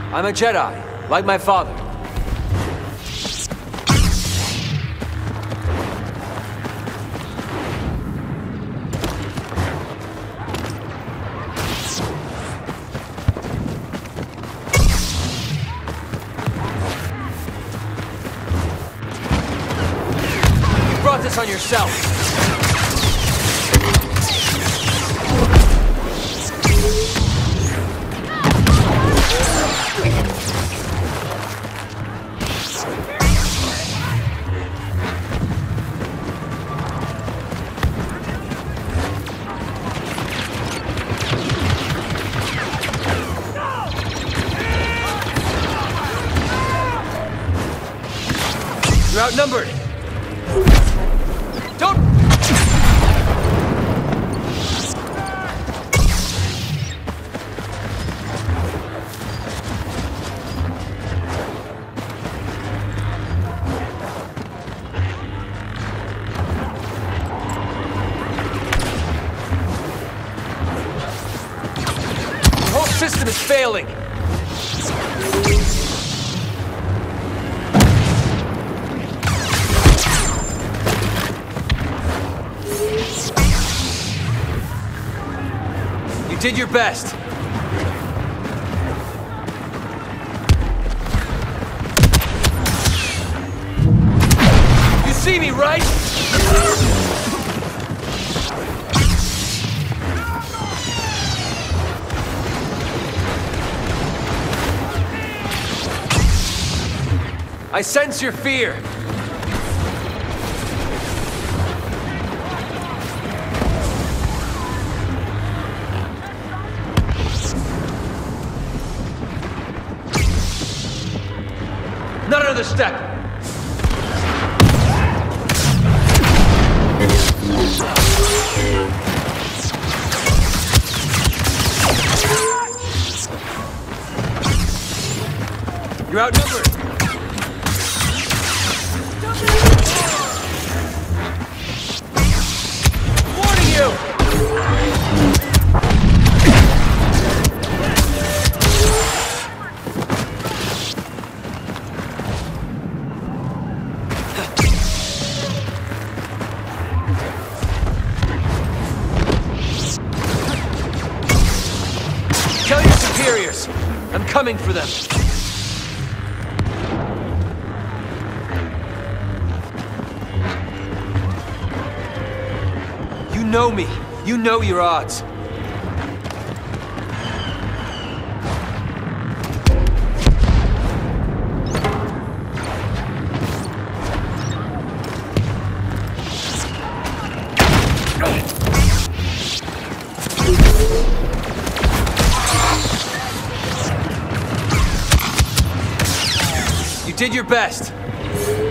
I'm a Jedi, like my father. You brought this on yourself. You're outnumbered! Don't... The whole system is failing! You did your best. You see me, right? I sense your fear. Not another step! You're outnumbered! Warning you! Tell your superiors, I'm coming for them. You know me. You know your odds. You did your best.